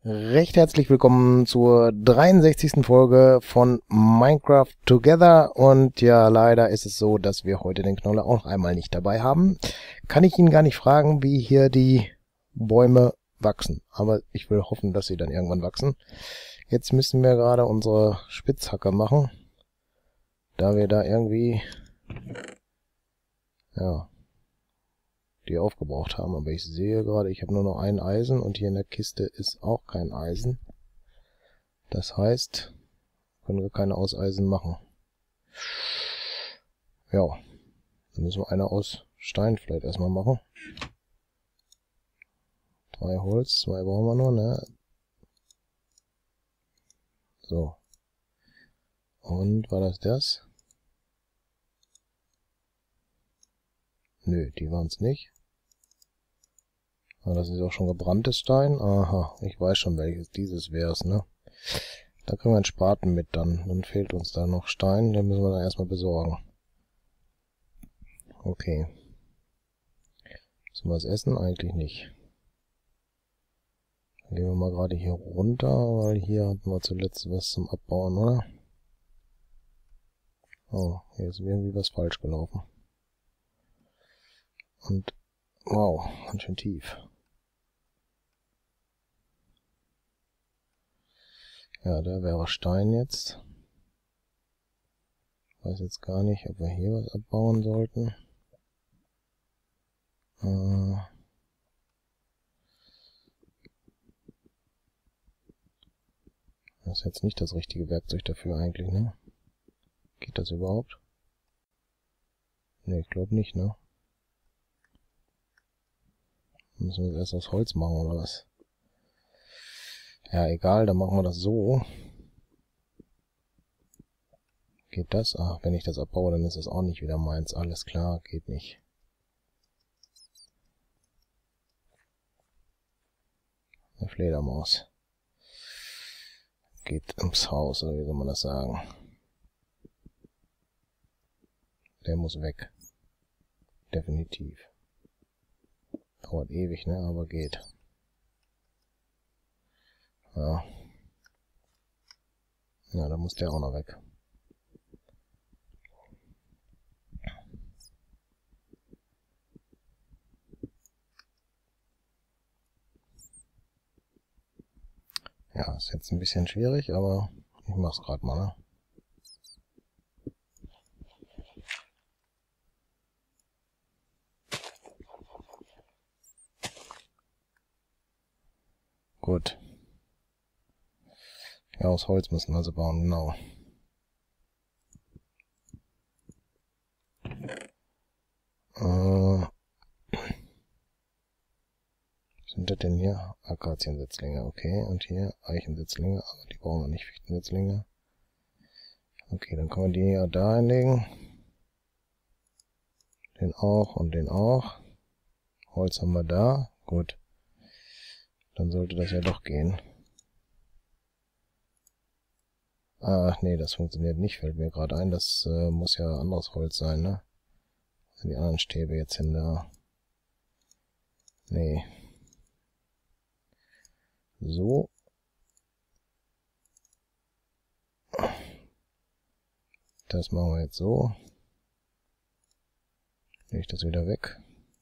Recht herzlich willkommen zur 63. Folge von Minecraft Together. Und ja, leider ist es so, dass wir heute den Knolle auch noch einmal nicht dabei haben. Kann ich ihn gar nicht fragen, wie hier die Bäume wachsen. Aber ich will hoffen, dass sie dann irgendwann wachsen. Jetzt müssen wir gerade unsere Spitzhacke machen, da wir da irgendwie, ja, die aufgebraucht haben. Aber ich sehe gerade, ich habe nur noch ein Eisen und hier in der Kiste ist auch kein Eisen. Das heißt, können wir keine aus Eisen machen. Ja, dann müssen wir eine aus Stein vielleicht erstmal machen. 3 Holz, 2 brauchen wir nur, ne? So. Und war das das? Nö, die waren es nicht. Aber das ist auch schon gebranntes Stein. Aha, ich weiß schon welches. Dieses wär's, ne? Da kriegen wir einen Spaten mit dann. Dann fehlt uns da noch Stein. Den müssen wir dann erstmal besorgen. Okay. Müssen wir was essen? Eigentlich nicht. Dann gehen wir mal gerade hier runter, weil hier hatten wir zuletzt was zum Abbauen, oder? Oh, hier ist irgendwie was falsch gelaufen. Und, wow, ganz schön tief. Ja, da wäre Stein jetzt. Weiß jetzt gar nicht, ob wir hier was abbauen sollten. Das ist jetzt nicht das richtige Werkzeug dafür eigentlich, ne? Geht das überhaupt? Ne, ich glaube nicht, ne? Müssen wir das erst aus Holz machen, oder was? Ja, egal, dann machen wir das so. Geht das? Ah, wenn ich das abbaue, dann ist das auch nicht wieder meins. Alles klar, geht nicht. Eine Fledermaus. Geht ins Haus, oder wie soll man das sagen? Der muss weg. Definitiv. Dauert ewig, ne? Aber geht. Ja. Ja, da muss der auch noch weg. Ja, ist jetzt ein bisschen schwierig, aber ich mach's gerade mal, ne? Gut. Ja, aus Holz müssen wir sie bauen, genau. Was sind das denn hier? Akaziensetzlinge, okay. Und hier Eichensetzlinge, aber die brauchen wir nicht, Fichtensetzlinge. Okay, dann können wir die ja da hinlegen. Den auch und den auch. Holz haben wir da. Gut. Dann sollte das ja doch gehen. Ach nee, das funktioniert nicht, fällt mir gerade ein. Das muss ja anderes Holz sein, ne? Wo sind die anderen Stäbe jetzt hin da? Nee. So. Das machen wir jetzt so. Lege ich das wieder weg.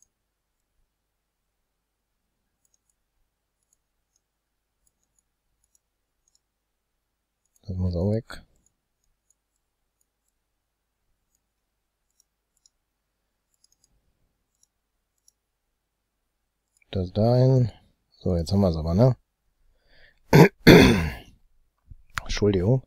Das muss auch weg. Das dahin. So, jetzt haben wir es aber, ne? Entschuldigung.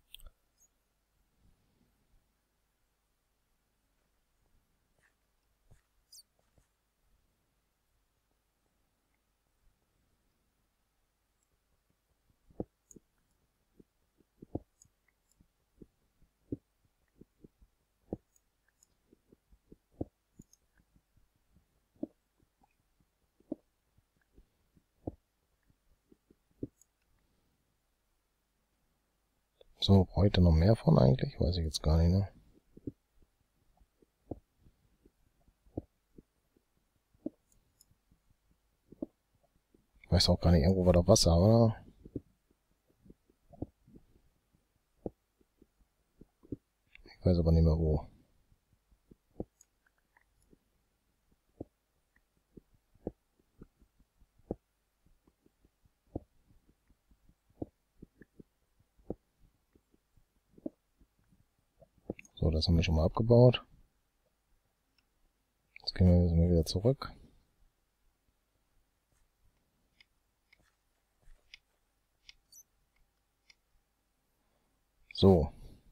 So, heute noch mehr von eigentlich? Weiß ich jetzt gar nicht, ne? Ich weiß auch gar nicht, irgendwo war doch Wasser, oder? Ich weiß aber nicht mehr wo. So, das haben wir schon mal abgebaut. Jetzt gehen wir wieder zurück. So.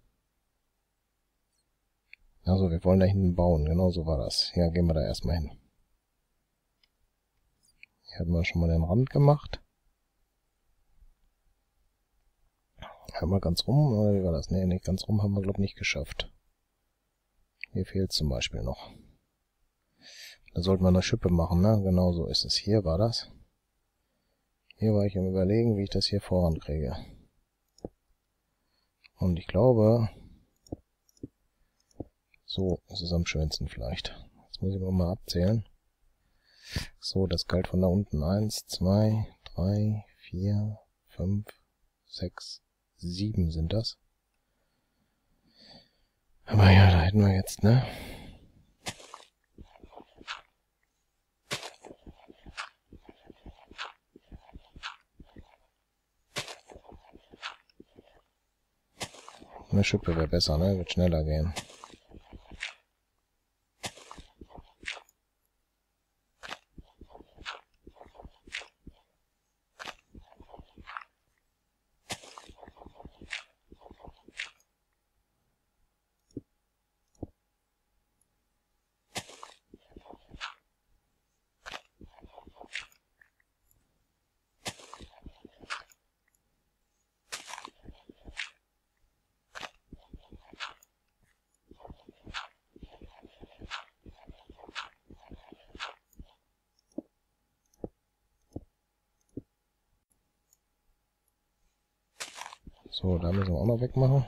Also, wir wollen da hinten bauen. Genau so war das. Ja, gehen wir da erstmal hin. Hier hatten wir schon mal den Rand gemacht. Haben wir ganz rum, oder wie war das? Nee, nicht ganz rum haben wir, glaube ich, nicht geschafft. Hier fehlt zum Beispiel noch. Da sollten wir eine Schippe machen, ne? Genau so ist es. Hier war das. Hier war ich am Überlegen, wie ich das hier vorankriege. Und ich glaube, so ist es am schönsten vielleicht. Jetzt muss ich mal abzählen. So, das galt von da unten. 1, 2, 3, 4, 5, 6, 7 sind das. Aber ja, da hätten wir jetzt, ne? Eine Schippe wäre besser, ne? Wird schneller gehen. So, da müssen wir auch noch wegmachen.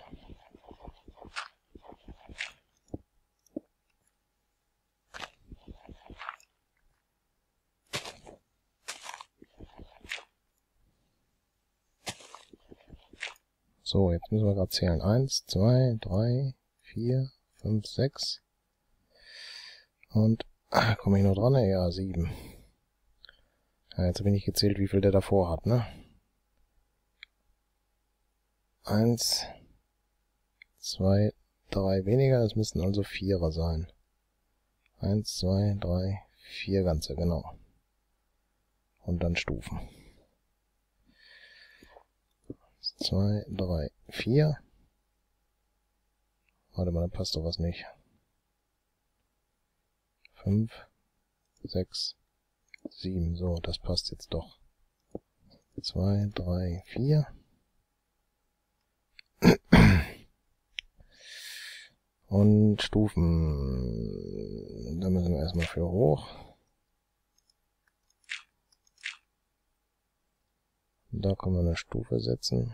So, jetzt müssen wir gerade zählen. 1, 2, 3, 4, 5, 6. Und, komme ich noch dran? Ja, 7. Ja, jetzt habe ich nicht gezählt, wie viel der davor hat, ne? 1, 2, 3 weniger, das müssten also 4er sein. 1, 2, 3, 4 ganze, genau. Und dann Stufen. 2, 3, 4. Warte mal, da passt doch was nicht. 5, 6, 7. So, das passt jetzt doch. 2, 3, 4. Und Stufen. Da müssen wir erstmal für hoch. Da können wir eine Stufe setzen.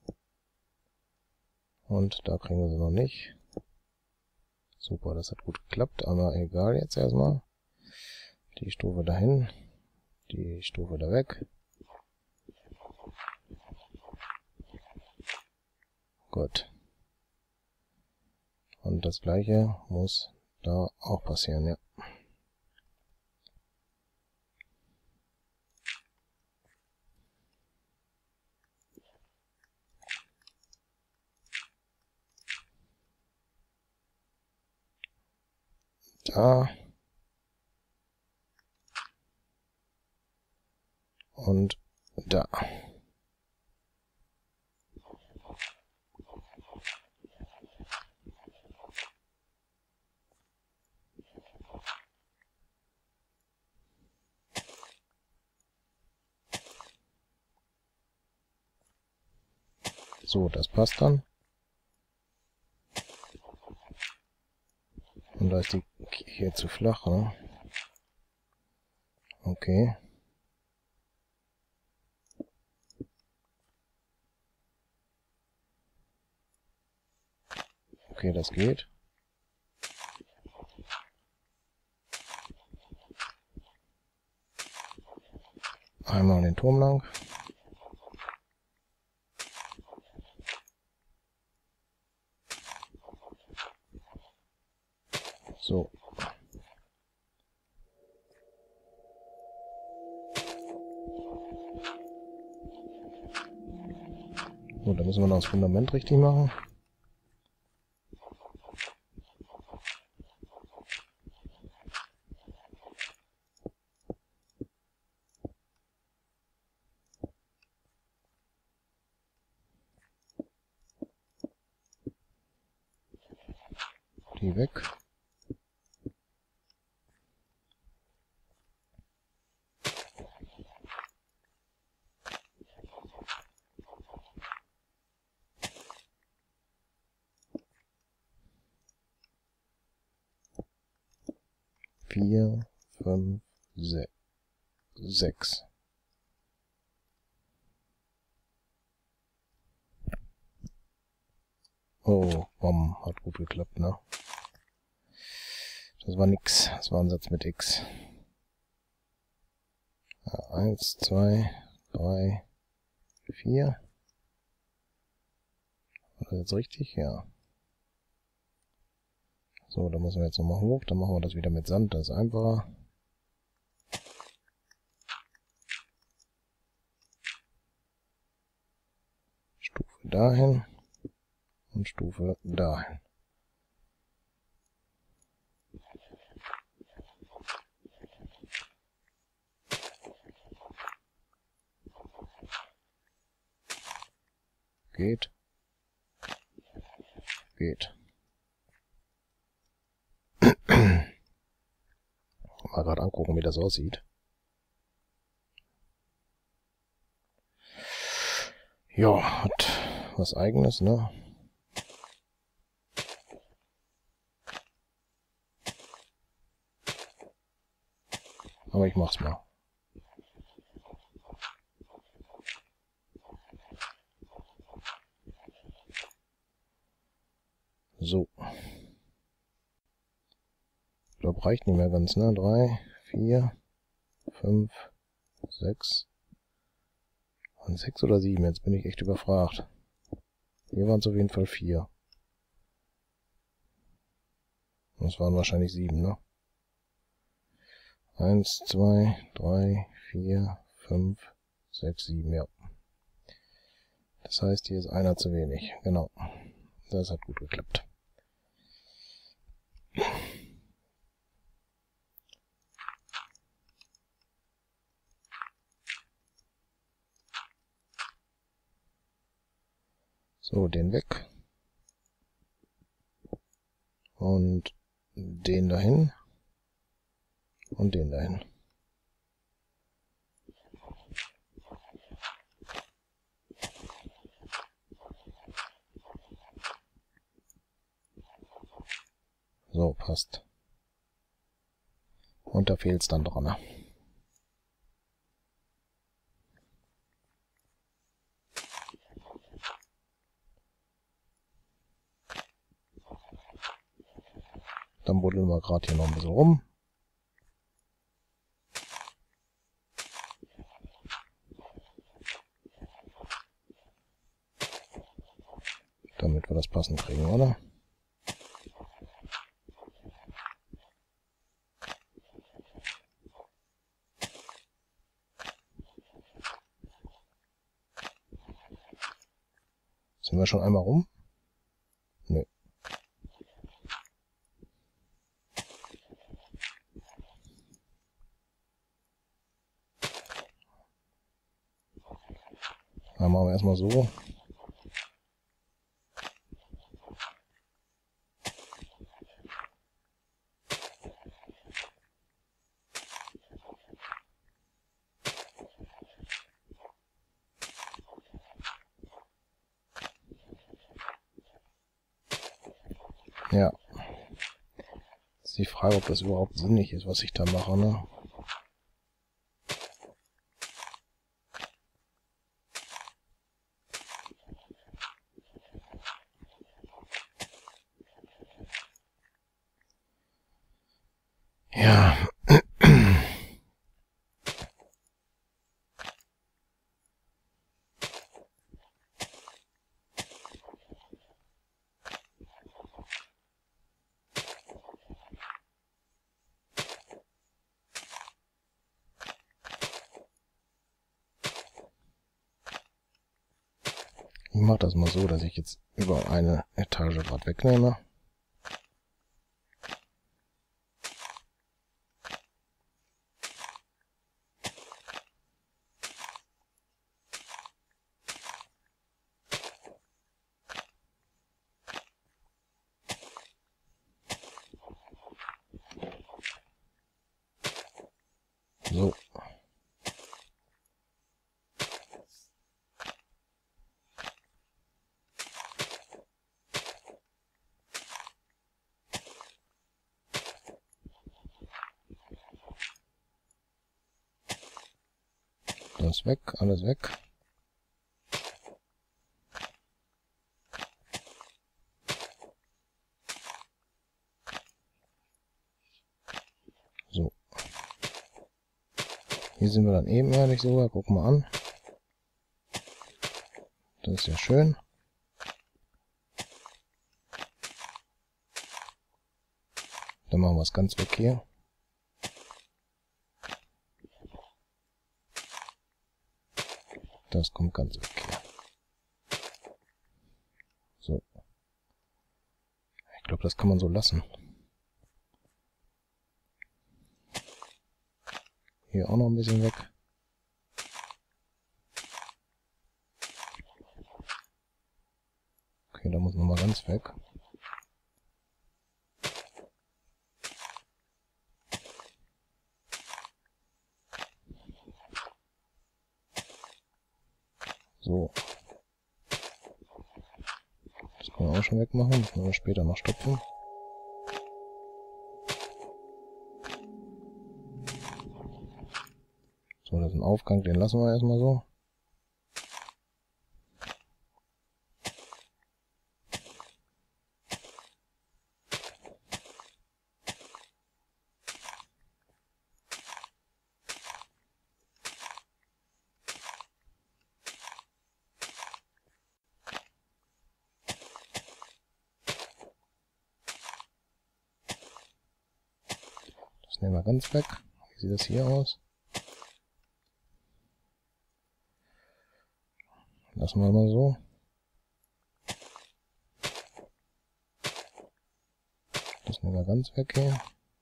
Und da kriegen wir sie noch nicht. Super, das hat gut geklappt, aber egal jetzt erstmal. Die Stufe dahin. Die Stufe da weg. Gut. Und das gleiche muss da auch passieren, ja. Da. Und da. So, das passt dann. Und da ist die hier zu flach, ne? Okay. Okay, das geht. Einmal den Turm lang. So. So, da müssen wir noch das Fundament richtig machen. Die weg. Vier, fünf, sechs. Oh, hat gut geklappt, ne? Das war nix. Das war ein Satz mit X. Ja, 1, 2, 3, 4. War das jetzt richtig? Ja. So, da müssen wir jetzt nochmal hoch. Dann machen wir das wieder mit Sand. Das ist einfacher. Stufe dahin. Und Stufe dahin. Geht. Geht. Mal gerade angucken, wie das aussieht. Ja, hat was Eigenes, ne? Aber ich mach's mal. So. Ich glaube, reicht nicht mehr ganz, ne? 3, 4, 5, 6. Waren 6 oder 7? Jetzt bin ich echt überfragt. Hier waren es auf jeden Fall 4. Das waren wahrscheinlich 7, ne? 1, 2, 3, 4, 5, 6, 7, ja. Das heißt, hier ist einer zu wenig. Genau. Das hat gut geklappt. So, den weg. Und den dahin. Und den dahin. So, passt. Und da fehlt es dann dran. Dann buddeln wir gerade hier noch ein bisschen rum. Damit wir das passend kriegen, oder? Sind wir schon einmal rum? Nö. Dann machen wir erstmal so. Ja. Ist die Frage, ob das überhaupt sinnig ist, was ich da mache, ne? Ja. Ich mache das mal so, dass ich jetzt über eine Etage gerade wegnehme. So. Das weg, alles weg. So. Hier sind wir dann ebenerdig sogar. Guck mal an. Das ist ja schön. Dann machen wir es ganz weg hier. Das kommt ganz weg hier. So. Ich glaube, das kann man so lassen. Hier auch noch ein bisschen weg. Okay, da muss noch mal ganz weg. So. Das können wir auch schon wegmachen. Das können wir später noch stopfen. So, das ist ein Aufgang, den lassen wir erstmal so. Das nehmen wir ganz weg. Wie sieht das hier aus? Lassen wir mal so. Das nehmen wir ganz weg hier.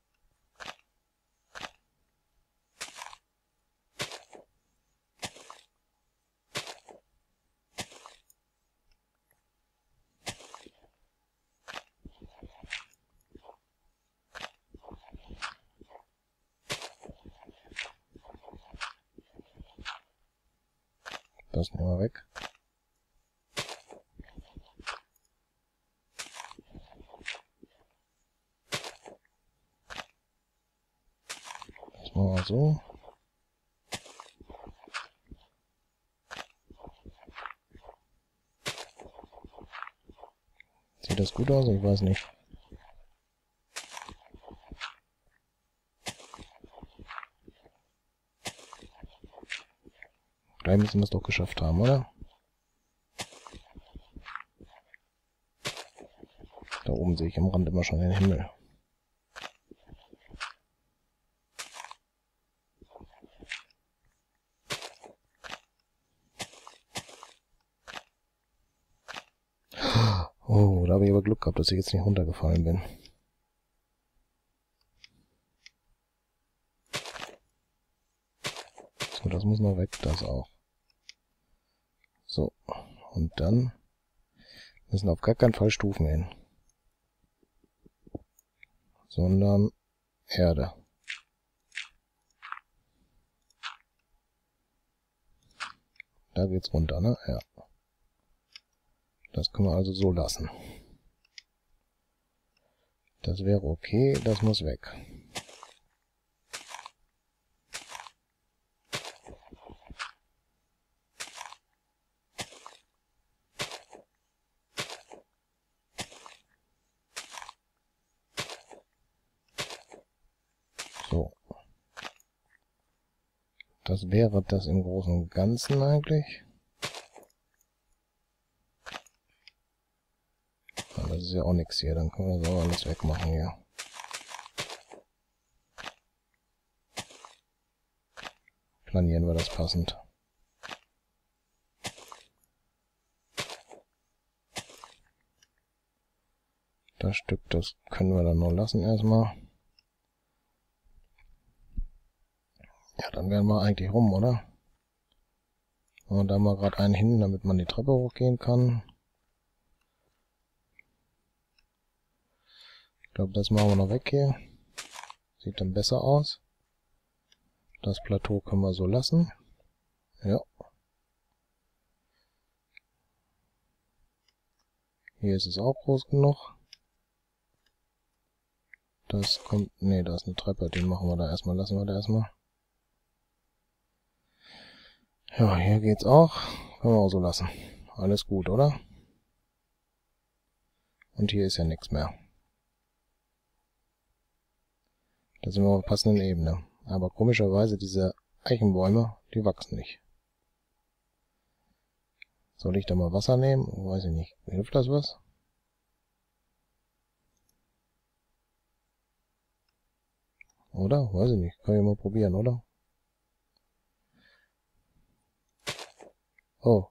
Das nehmen wir weg. Das machen wir so. Sieht das gut aus? Ich weiß nicht. Gleich müssen wir es doch geschafft haben, oder? Da oben sehe ich am Rand immer schon den Himmel. Oh, da habe ich aber Glück gehabt, dass ich jetzt nicht runtergefallen bin. So, das muss noch weg, das auch. So, und dann müssen auf gar keinen Fall Stufen hin, sondern Erde. Da geht's runter, ne? Ja. Das können wir also so lassen. Das wäre okay, das muss weg. So. Das wäre das im Großen und Ganzen eigentlich. Aber das ist ja auch nichts hier, dann können wir so alles wegmachen hier. Planieren wir das passend. Das Stück, das können wir dann noch lassen erstmal. Ja, dann wären wir eigentlich rum, oder? Und da mal gerade einen hin, damit man die Treppe hochgehen kann. Ich glaube, das machen wir noch weg hier. Sieht dann besser aus. Das Plateau können wir so lassen. Ja. Hier ist es auch groß genug. Das kommt... Ne, da ist eine Treppe, den machen wir da erstmal, lassen wir da erstmal. Ja, hier geht's auch. Können wir auch so lassen. Alles gut, oder? Und hier ist ja nichts mehr. Da sind wir auf der passenden Ebene. Aber komischerweise diese Eichenbäume, die wachsen nicht. Soll ich da mal Wasser nehmen? Weiß ich nicht. Hilft das was? Oder? Weiß ich nicht. Kann ich mal probieren, oder? Oh.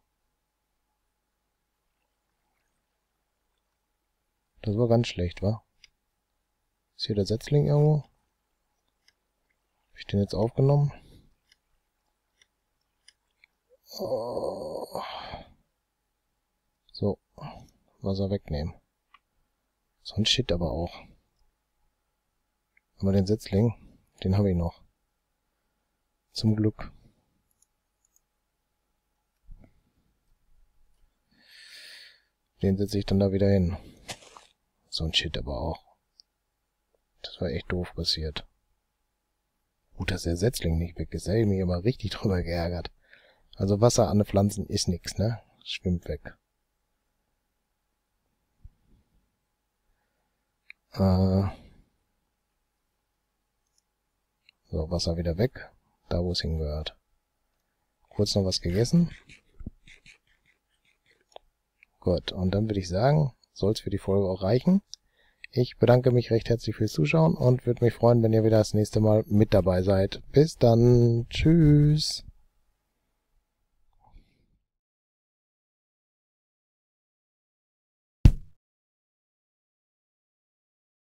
Das war ganz schlecht, wa? Ist hier der Setzling irgendwo? Habe ich den jetzt aufgenommen? Oh. So. Wasser wegnehmen. So ein Shit aber auch. Aber den Setzling, den habe ich noch. Zum Glück. Den setze ich dann da wieder hin. So ein Shit aber auch. Das war echt doof passiert. Gut, dass der Setzling nicht weg ist. Da hätte ich mich aber richtig drüber geärgert. Also Wasser an den Pflanzen ist nix, ne? Schwimmt weg. So, Wasser wieder weg. Da, wo es hingehört. Kurz noch was gegessen. Gut, und dann würde ich sagen, soll es für die Folge auch reichen. Ich bedanke mich recht herzlich fürs Zuschauen und würde mich freuen, wenn ihr wieder das nächste Mal mit dabei seid. Bis dann. Tschüss.